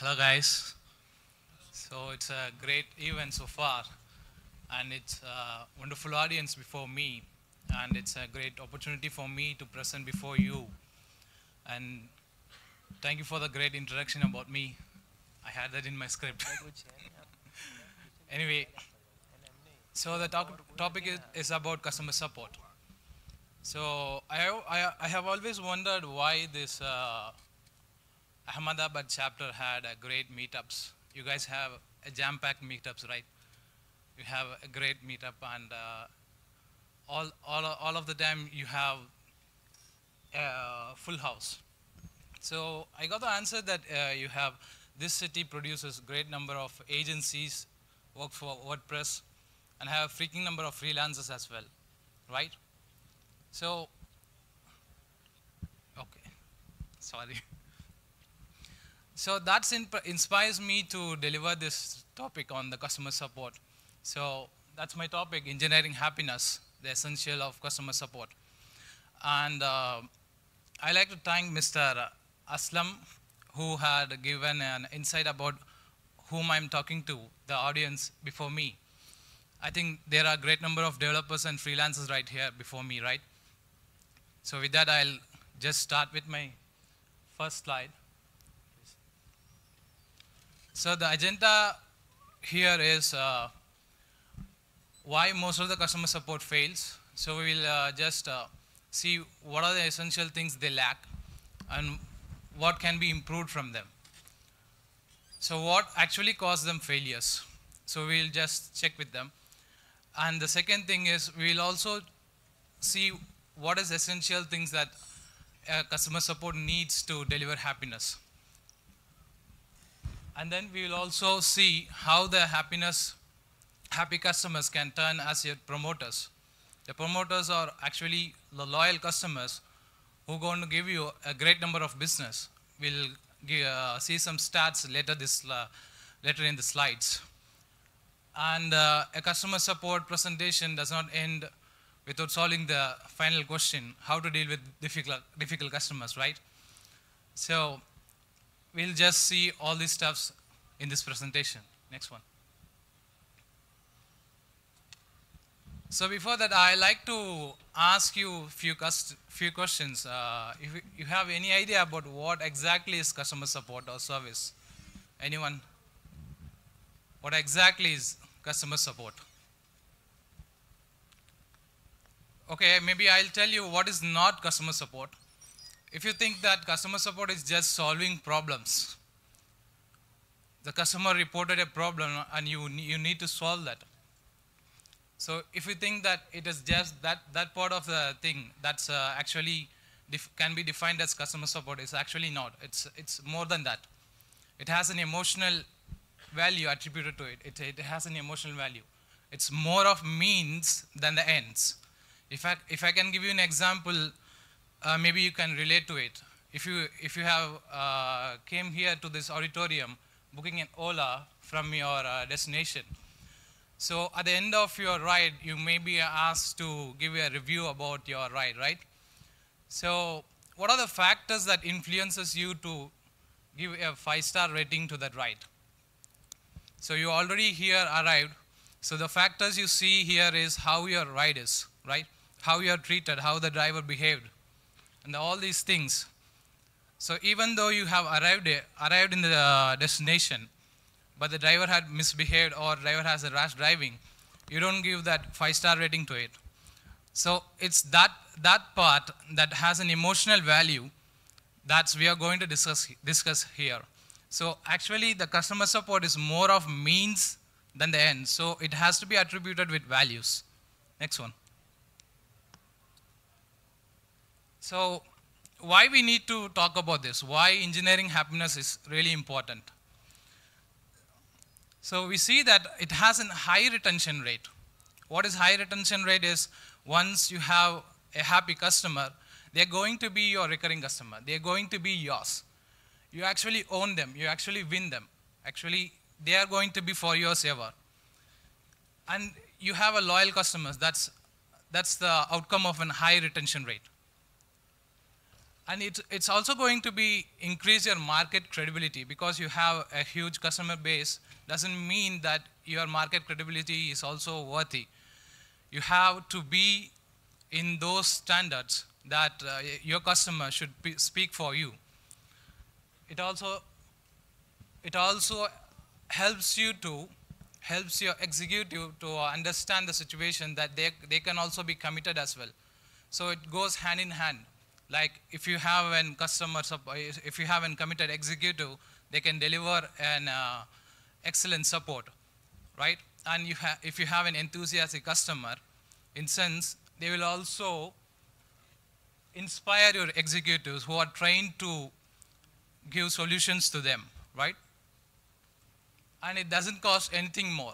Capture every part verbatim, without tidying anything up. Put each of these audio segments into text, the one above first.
Hello guys. So it's a great event so far, and it's a wonderful audience before me, and it's a great opportunity for me to present before you. And thank you for the great introduction about me. I had that in my script. Anyway, so the talk, topic is, is about customer support. So I, have- I, I have always wondered why this uh, Ahmedabad chapter had a great meetups. You guys have a jam-packed meetups, right? You have a great meetup, and uh, all, all, all of the time you have a full house. So I got the answer that uh, you have this city produces great number of agencies, work for WordPress, and have freaking number of freelancers as well, right? So, okay, sorry. So that inspires me to deliver this topic on the customer support. So that's my topic, engineering happiness, the essential of customer support. And uh, I like to thank Mister Aslam, who had given an insight about whom I'm talking to, the audience before me. I think there are a great number of developers and freelancers right here before me, right? So with that, I'll just start with my first slide. So the agenda here is uh, why most of the customer support fails. So we will uh, just uh, see what are the essential things they lack and what can be improved from them. So what actually caused them failures? So we'll just check with them. And the second thing is we'll also see what is essential things that uh, customer support needs to deliver happiness. And then we will also see how the happiness, happy customers can turn as your promoters. The promoters are actually the loyal customers who are going to give you a great number of business. We'll give, uh, see some stats later, this, uh, later in the slides. And uh, a customer support presentation does not end without solving the final question, how to deal with difficult, difficult customers, right? So we'll just see all these stuffs in this presentation. Next one. So before that, I like to ask you a few, few questions. Uh, if you have any idea about what exactly is customer support or service? Anyone? What exactly is customer support? Okay, maybe I'll tell you what is not customer support. If you think that customer support is just solving problems, the customer reported a problem and you, you need to solve that. So if you think that it is just that, that part of the thing that's uh, actually can be defined as customer support, it's actually not. It's, it's more than that. It has an emotional value attributed to it. It, it has an emotional value. It's more of means than the ends. If I, if I can give you an example, Uh, maybe you can relate to it. If you, if you have uh, came here to this auditorium booking an Ola from your uh, destination, so at the end of your ride, you may be asked to give a review about your ride, right? So what are the factors that influences you to give a five-star rating to that ride? So you already here arrived. So the factors you see here is how your ride is, right? How you are treated, how the driver behaved, and all these things. So even though you have arrived, arrived in the uh, destination, but the driver had misbehaved or driver has a rash driving, you don't give that five-star rating to it. So it's that, that part that has an emotional value that we are going to discuss, discuss here. So actually the customer support is more of means than the end. So it has to be attributed with values. Next one. So why we need to talk about this? Why engineering happiness is really important? So we see that it has a high retention rate. What is high retention rate is once you have a happy customer, they're going to be your recurring customer. They're going to be yours. You actually own them. You actually win them. Actually, they are going to be for yours ever. And you have a loyal customers. That's, that's the outcome of a high retention rate. And it's, it's also going to be increase your market credibility, because you have a huge customer base doesn't mean that your market credibility is also worthy. You have to be in those standards that uh, your customer should be, speak for you. It also, it also helps you to, helps your executive to understand the situation that they, they can also be committed as well. So it goes hand in hand. Like if you have an customer, if you have an committed executive, they can deliver an uh, excellent support, right? And you if you have an enthusiastic customer, in sense, they will also inspire your executives who are trained to give solutions to them, right? And it doesn't cost anything more.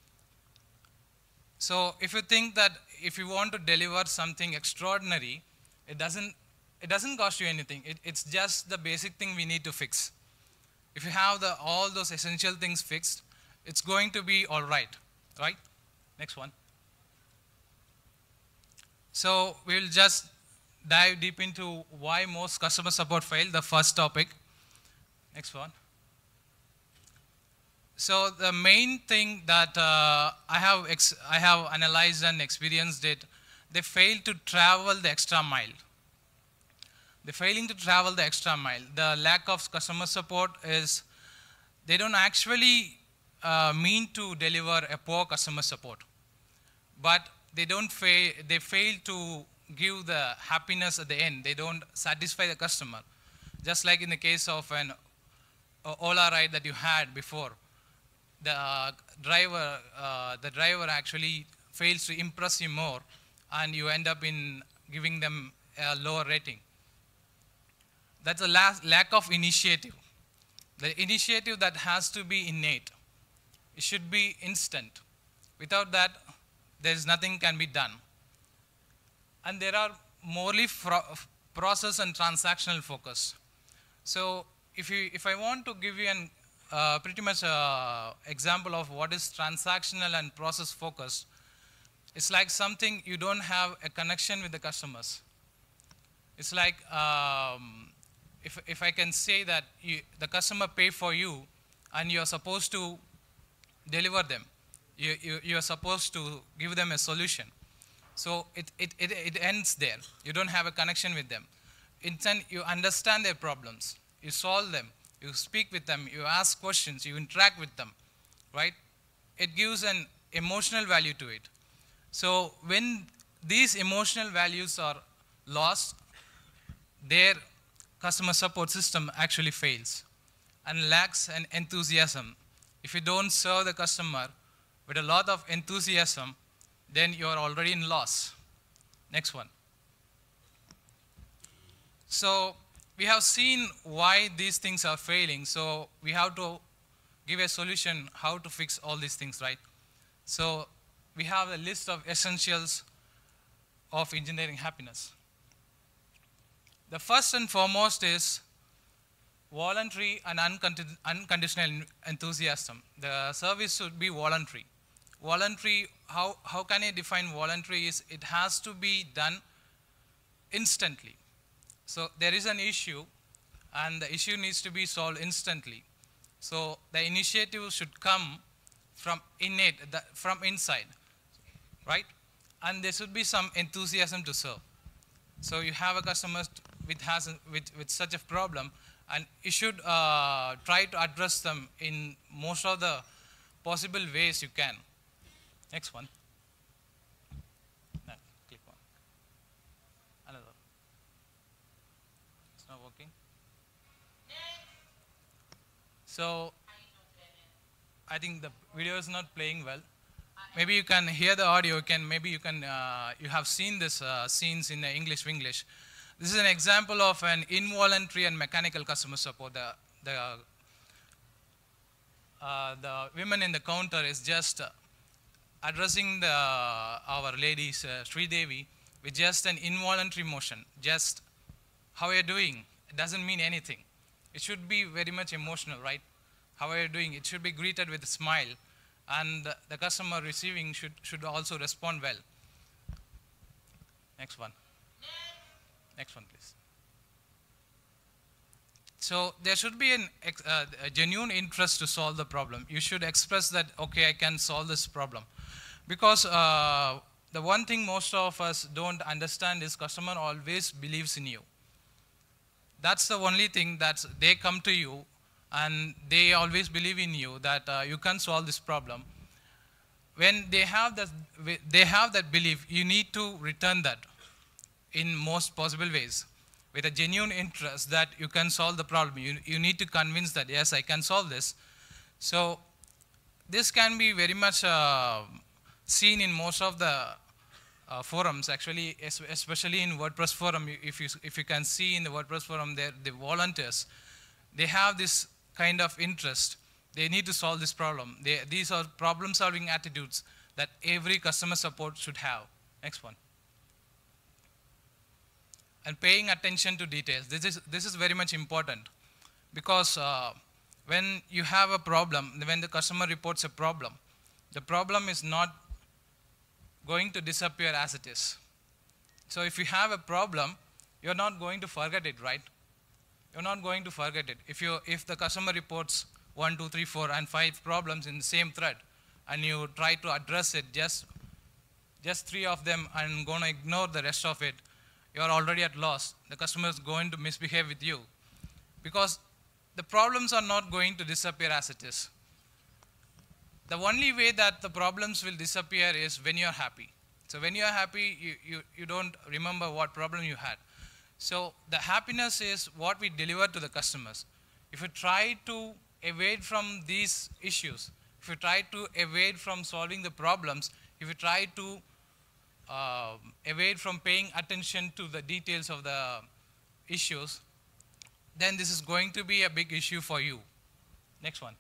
So if you think that if you want to deliver something extraordinary, it doesn't, it doesn't cost you anything. It, it's just the basic thing we need to fix. If you have the, all those essential things fixed, it's going to be all right, right? Next one. So we'll just dive deep into why most customer support fail, the first topic. Next one. So the main thing that uh, I have ex I have analyzed and experienced it, they fail to travel the extra mile. They're failing to travel the extra mile. The lack of customer support is they don't actually uh, mean to deliver a poor customer support, but they don't fail. They fail to give the happiness at the end. They don't satisfy the customer. Just like in the case of an uh, Ola ride that you had before. The uh, driver, uh, the driver actually fails to impress you more, and you end up in giving them a lower rating. That's a lack of initiative. The initiative that has to be innate. It should be instant. Without that, there's nothing can be done. And there are morely process and transactional focus. So if you, if I want to give you an Uh, pretty much uh, example of what is transactional and process focused. It's like something you don't have a connection with the customers. It's like um, if, if I can say that you, the customer pay for you and you're supposed to deliver them. You, you, you're supposed to give them a solution. So it, it, it, it ends there. You don't have a connection with them. Instead, you understand their problems. You solve them. You speak with them, you ask questions, you interact with them, right? It gives an emotional value to it. So when these emotional values are lost, their customer support system actually fails and lacks an enthusiasm. If you don't serve the customer with a lot of enthusiasm, then you are already in loss. Next one. So we have seen why these things are failing, so we have to give a solution how to fix all these things, right? So we have a list of essentials of engineering happiness. The first and foremost is voluntary and uncondi- unconditional enthusiasm. The service should be voluntary. Voluntary, how, how can I define voluntary is it has to be done instantly. So there is an issue, and the issue needs to be solved instantly. So the initiative should come from innate, the, from inside, right? And there should be some enthusiasm to serve. So you have a customer with, has, with, with such a problem, and you should uh, try to address them in most of the possible ways you can. Next one. No, click one. Another. It's not working. So I think the video is not playing well. Maybe you can hear the audio. You can maybe you can uh, you have seen this uh, scenes in the English English. This is an example of an involuntary and mechanical customer support. The the uh, the women in the counter is just uh, addressing the our ladies uh, Sri Devi with just an involuntary motion. Just how are you doing? It doesn't mean anything. It should be very much emotional, right? How are you doing? It should be greeted with a smile, and the customer receiving should, should also respond well. Next one. Next one, please. So there should be an, uh, a genuine interest to solve the problem. You should express that, okay, I can solve this problem. Because uh, the one thing most of us don't understand is customer always believes in you. That's the only thing that they come to you and they always believe in you that uh, you can solve this problem. When they have, that, they have that belief, you need to return that in most possible ways with a genuine interest that you can solve the problem. You, you need to convince that, yes, I can solve this. So this can be very much uh, seen in most of the uh, forums, actually, especially in WordPress forum. If you, if you can see in the WordPress forum, the volunteers, they have this kind of interest. They need to solve this problem. They, these are problem-solving attitudes that every customer support should have. Next one. And paying attention to details. This is, this is very much important because uh, when you have a problem, when the customer reports a problem, the problem is not going to disappear as it is. So if you have a problem, you're not going to forget it, right? You're not going to forget it. If, you, if the customer reports one, two, three, four, and five problems in the same thread, and you try to address it, just, just three of them, and going to ignore the rest of it, you're already at loss. The customer is going to misbehave with you because the problems are not going to disappear as it is. The only way that the problems will disappear is when you're happy. So when you're happy, you, you, you don't remember what problem you had. So the happiness is what we deliver to the customers. If you try to evade from these issues, if you try to evade from solving the problems, if you try to uh, evade from paying attention to the details of the issues, then this is going to be a big issue for you. Next one.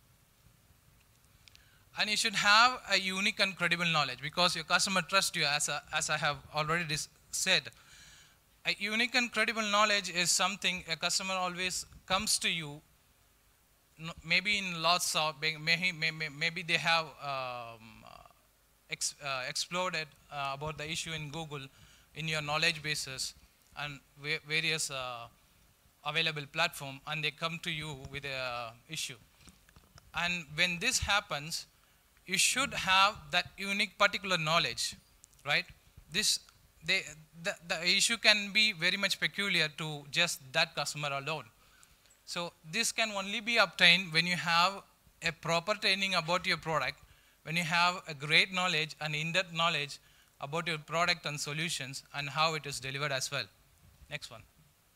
And you should have a unique and credible knowledge because your customer trusts you, as, a, as I have already said. A unique and credible knowledge is something a customer always comes to you, maybe in lots of, maybe, maybe they have um, ex, uh, exploded uh, about the issue in Google in your knowledge bases and various uh, available platform, and they come to you with a issue. And when this happens, you should have that unique particular knowledge, right? This, they, the, the issue can be very much peculiar to just that customer alone. So this can only be obtained when you have a proper training about your product, when you have a great knowledge and in-depth knowledge about your product and solutions and how it is delivered as well. Next one.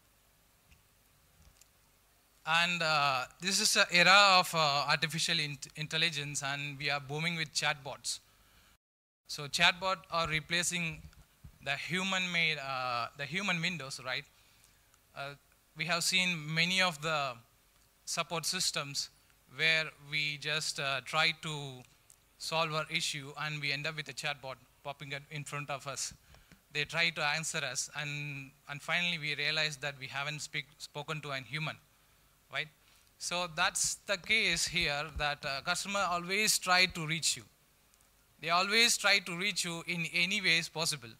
And uh, this is an era of uh, artificial int intelligence, and we are booming with chatbots. So chatbots are replacing the human-made, uh, the human windows, right? Uh, we have seen many of the support systems where we just uh, try to solve our issue, and we end up with a chatbot popping up in front of us. They try to answer us, and, and finally we realize that we haven't speak, spoken to a human. Right? So that's the case here, that uh, customer always try to reach you. They always try to reach you in any ways possible.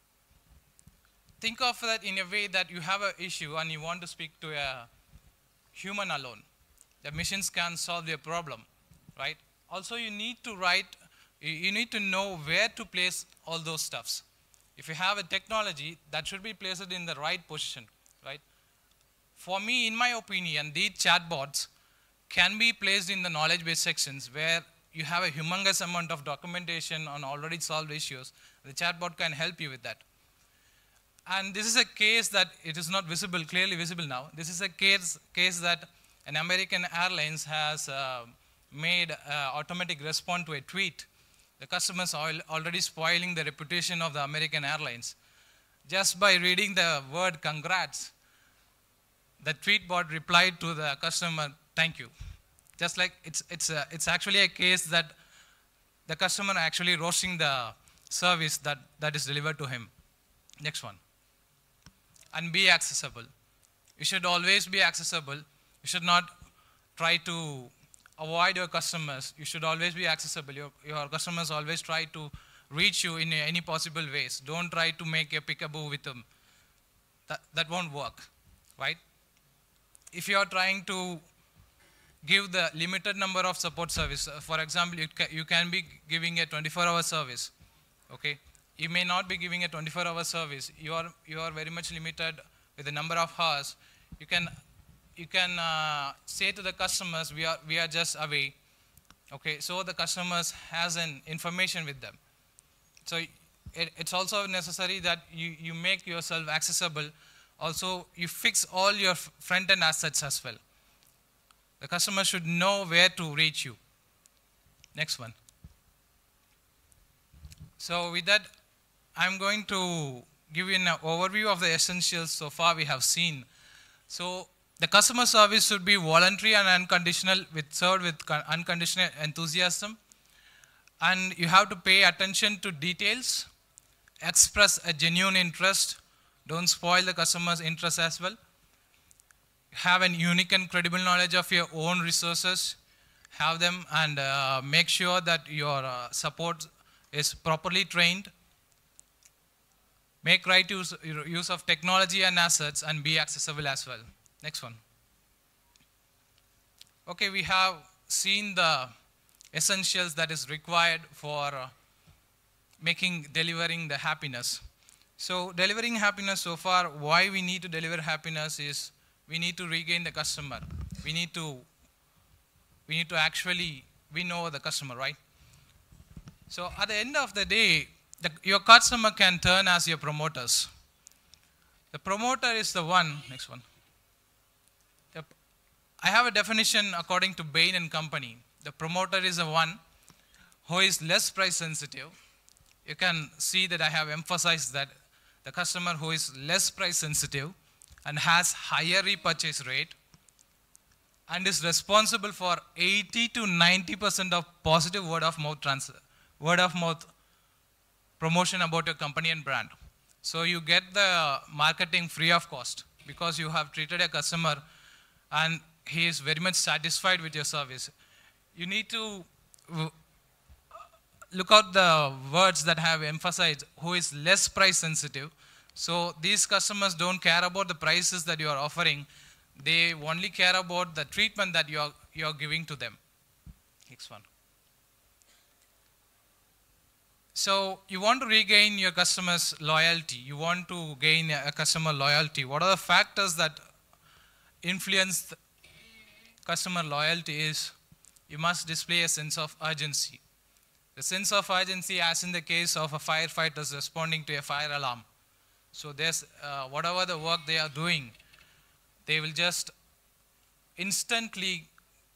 Think of that in a way that you have an issue and you want to speak to a human alone. The machines can solve your problem, right? Also, you need to write, you need to know where to place all those stuffs. If you have a technology, that should be placed in the right position, right? For me, in my opinion, these chatbots can be placed in the knowledge-based sections where you have a humongous amount of documentation on already solved issues. The chatbot can help you with that. And this is a case that it is not visible, clearly visible now. This is a case, case that an American Airlines has uh, made uh, automatic response to a tweet. The customers are already spoiling the reputation of the American Airlines. Just by reading the word congrats, the tweet bot replied to the customer, thank you. Just like it's, it's, a, it's actually a case that the customer actually roasting the service that, that is delivered to him. Next one. And be accessible. You should always be accessible. You should not try to avoid your customers. You should always be accessible. Your, your customers always try to reach you in any possible ways. Don't try to make a peekaboo with them. That, that won't work, right? if you are trying to give the limited number of support service, uh, for example, you, ca you can be giving a twenty-four hour service, okay? You may not be giving a twenty-four hour service. You are, you are very much limited with the number of hours. You can, you can uh, say to the customers, we are, we are just away, okay? So the customers has an information with them. So it, it's also necessary that you, you make yourself accessible. Also, you fix all your front-end assets as well. The customer should know where to reach you. Next one. So with that, I'm going to give you an overview of the essentials so far we have seen. So the customer service should be voluntary and unconditional, with served with unconditional enthusiasm. And you have to pay attention to details, express a genuine interest, don't spoil the customer's interest as well. Have an unique and credible knowledge of your own resources, have them, and uh, make sure that your uh, support is properly trained. Make right use, use of technology and assets, and be accessible as well. Next one. Okay, we have seen the essentials that is required for uh, making, delivering the happiness. So delivering happiness so far, why we need to deliver happiness is we need to regain the customer. We need to, we need to actually win over the customer, right? So at the end of the day, the, your customer can turn as your promoters. The promoter is the one, next one. The, I have a definition according to Bain and Company. The promoter is the one who is less price sensitive. You can see that I have emphasized that the customer who is less price sensitive and has higher repurchase rate and is responsible for eighty to ninety percent of positive word of mouth transfer, word of mouth promotion about your company and brand. So you get the marketing free of cost because you have treated a customer and he is very much satisfied with your service. You need to look out the words that have emphasized who is less price sensitive. So these customers don't care about the prices that you are offering. They only care about the treatment that you are, you are giving to them. Next one. So you want to regain your customers' loyalty. You want to gain a customer loyalty. What are the factors that influence customer loyalty is you must display a sense of urgency. The sense of urgency, as in the case of a firefighter responding to a fire alarm. So there's uh, whatever the work they are doing, they will just instantly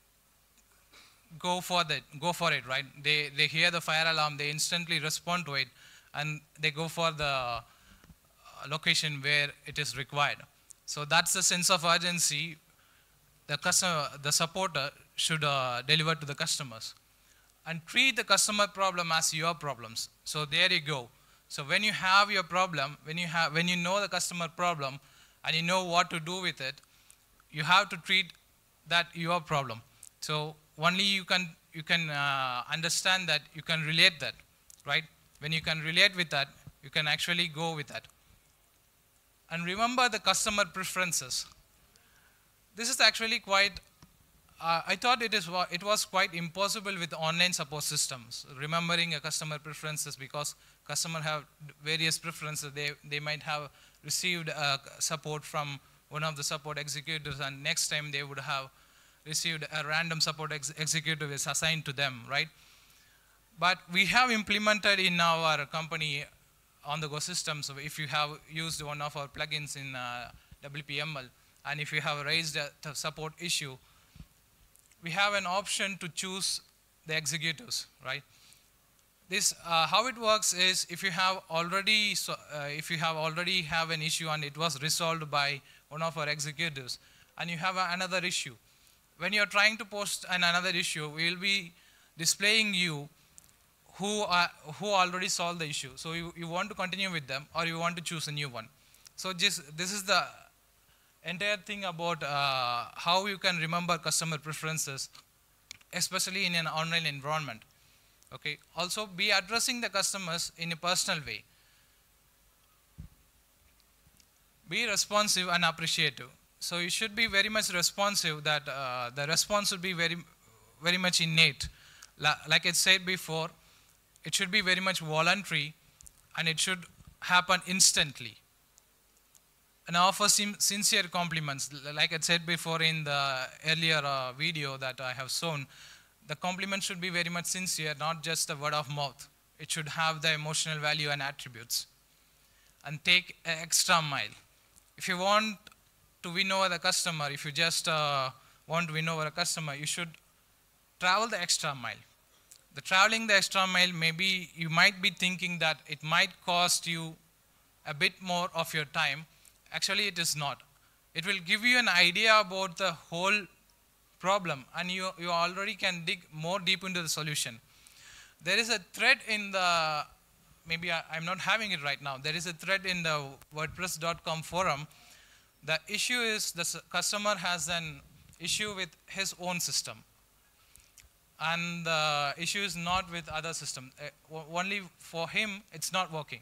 go for that, go for it, right? They they hear the fire alarm, they instantly respond to it, and they go for the uh, location where it is required. So that's the sense of urgency the customer, the supporter should uh, deliver to the customers. And treat the customer problem as your problems. So there you go. So when you have your problem, when you have, when you know the customer problem, and you know what to do with it, you have to treat that your problem. So only you can you can uh, understand that, you can relate that, right? When you can relate with that, you can actually go with that. And remember the customer preferences. This is actually quite. Uh, I thought it, is, it was quite impossible with online support systems, remembering a customer preferences, because customers have various preferences. They, they might have received uh, support from one of the support executives, and next time they would have received a random support ex executive is assigned to them, right? But we have implemented in our company on-the-go system. So if you have used one of our plugins in uh, W P M L, and if you have raised a support issue, we have an option to choose the executives, right? This, uh, how it works is, if you have already, so, uh, if you have already have an issue and it was resolved by one of our executives, and you have a, another issue, when you are trying to post an another issue, we will be displaying you who are, who already solved the issue. So you, you want to continue with them, or you want to choose a new one. So just this is the entire thing about uh, how you can remember customer preferences, especially in an online environment. Okay. Also, be addressing the customers in a personal way. Be responsive and appreciative. So you should be very much responsive, that uh, the response should be very, very much innate. La like I said before, it should be very much voluntary and it should happen instantly. And offer sincere compliments. Like I said before in the earlier uh, video that I have shown, the compliment should be very much sincere, not just a word of mouth. It should have the emotional value and attributes. And take an extra mile. If you want to win over the customer, if you just uh, want to win over a customer, you should travel the extra mile. The traveling the extra mile, maybe you might be thinking that it might cost you a bit more of your time. Actually, it is not. It will give you an idea about the whole problem, and you, you already can dig more deep into the solution. There is a thread in the, maybe I, I'm not having it right now, there is a thread in the WordPress dot com forum. The issue is the customer has an issue with his own system. And the issue is not with other system. Uh, only for him, it's not working.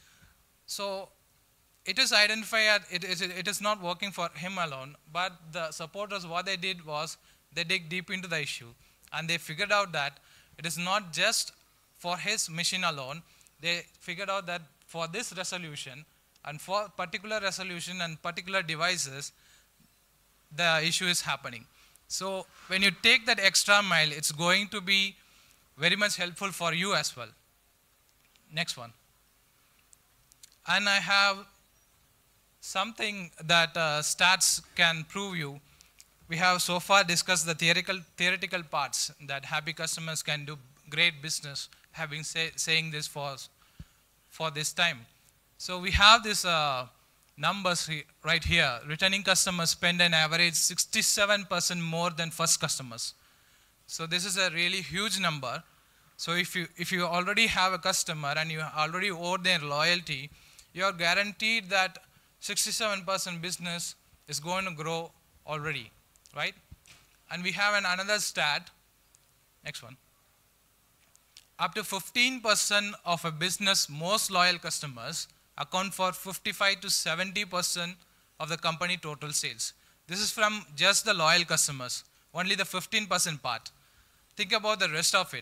So it is identified, it is, it is not working for him alone, but the supporters, what they did was, they dig deep into the issue, and they figured out that it is not just for his machine alone. They figured out that for this resolution, and for particular resolution and particular devices, the issue is happening. So when you take that extra mile, it's going to be very much helpful for you as well. Next one. And I have something that uh, stats can prove you. We have so far discussed the theoretical, theoretical parts that happy customers can do great business, having say, saying this for, for this time. So we have this uh, numbers right here. Returning customers spend an average sixty-seven percent more than first customers. So this is a really huge number. So if you, if you already have a customer and you already owe their loyalty, you are guaranteed that sixty-seven percent business is going to grow already, right? And we have an another stat, next one. Up to fifteen percent of a business most loyal customers account for fifty-five to seventy percent of the company total sales. This is from just the loyal customers, only the fifteen percent part. Think about the rest of it.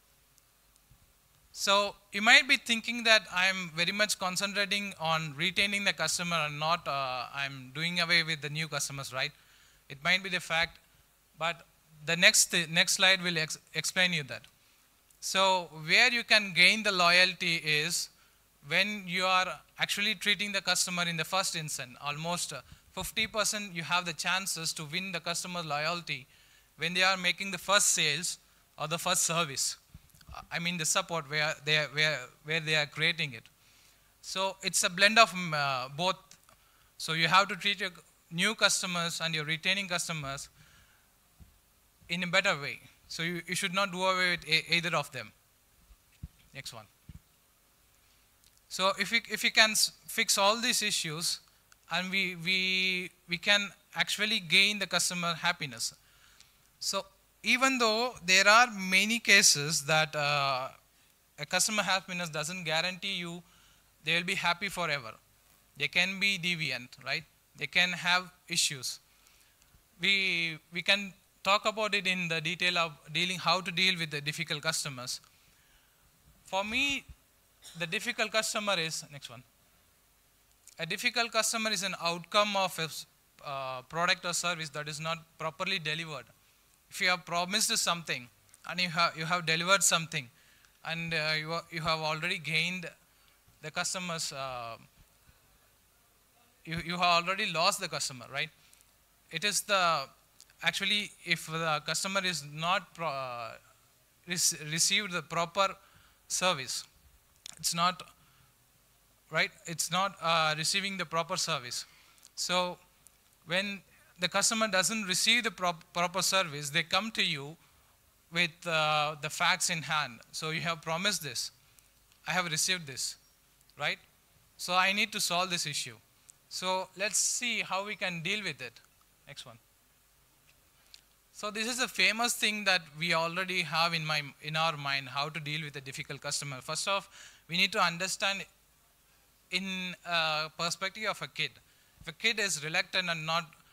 So you might be thinking that I'm very much concentrating on retaining the customer and not uh, I'm doing away with the new customers, right? It might be the fact, but the next, th next slide will ex explain you that. So where you can gain the loyalty is when you are actually treating the customer in the first instant. Almost fifty percent you have the chances to win the customer loyalty when they are making the first sales or the first service. I mean the support where they are, where, where they are creating it. So it's a blend of uh, both. So you have to treat your new customers and your retaining customers in a better way. So you, you should not do away with a, either of them. Next one. So if we, if we can fix all these issues and we, we, we can actually gain the customer happiness. So even though there are many cases that uh, a customer happiness doesn't guarantee you they will be happy forever. They can be deviant, right? They can have issues. We, we can talk about it in the detail of dealing, how to deal with the difficult customers. For me, the difficult customer is, next one. A difficult customer is an outcome of a uh, product or service that is not properly delivered. If you have promised something and you have, you have delivered something and uh, you, are, you have already gained the customers, uh, you, you have already lost the customer, right? It is the, actually if the customer is not pro, uh, received the proper service, it's not, right? It's not uh, receiving the proper service. So when the customer doesn't receive the prop proper service, they come to you with uh, the facts in hand. So you have promised this. I have received this, right? So I need to solve this issue. So let's see how we can deal with it. Next one. So this is a famous thing that we already have in, my, in our mind, how to deal with a difficult customer. First off, we need to understand in uh, perspective of a kid. If a kid is reluctant and not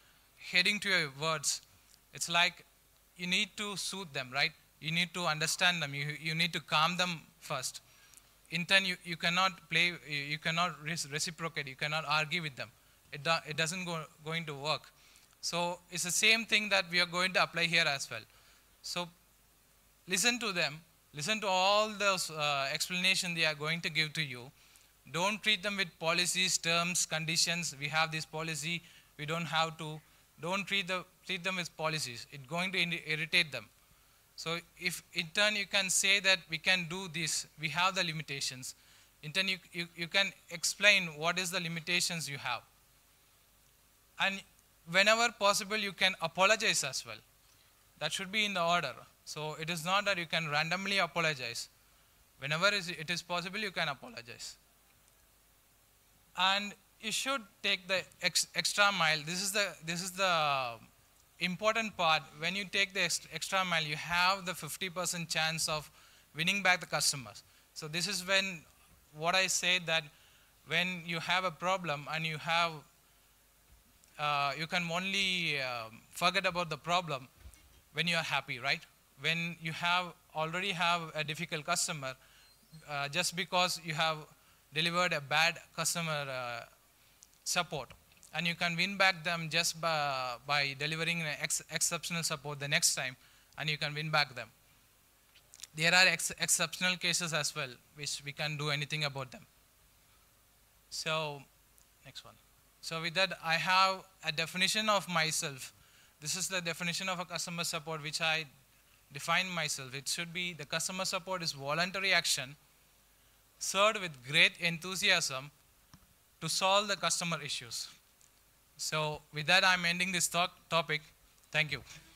heading to your words, it's like you need to soothe them, right? You need to understand them. You, you need to calm them first. In turn, you, you cannot play, you, you cannot reciprocate, you cannot argue with them. It, do, it doesn't go, going to work. So it's the same thing that we are going to apply here as well. So listen to them, listen to all those uh, explanations they are going to give to you. Don't treat them with policies, terms, conditions. We have this policy, we don't have to. Don't treat, the, treat them with policies. It's going to irritate them. So if in turn you can say that we can do this, we have the limitations. In turn you, you, you can explain what is the limitations you have. And whenever possible you can apologize as well. That should be in the order. So it is not that you can randomly apologize. Whenever it is possible you can apologize. And you should take the ex extra mile. This is the, this is the important part. When you take the ex extra mile, you have the fifty percent chance of winning back the customers. So this is when, what I say that when you have a problem and you have, uh, you can only uh, forget about the problem when you are happy, right? When you have already have a difficult customer, uh, just because you have delivered a bad customer uh, support, and you can win back them just by, by delivering an ex exceptional support the next time, and you can win back them. There are ex exceptional cases as well, which we can't do anything about them. So, next one. So with that, I have a definition of myself. This is the definition of a customer support, which I define myself. It should be the customer support is voluntary action served with great enthusiasm to solve the customer issues. So with that, I'm ending this talk topic. Thank you.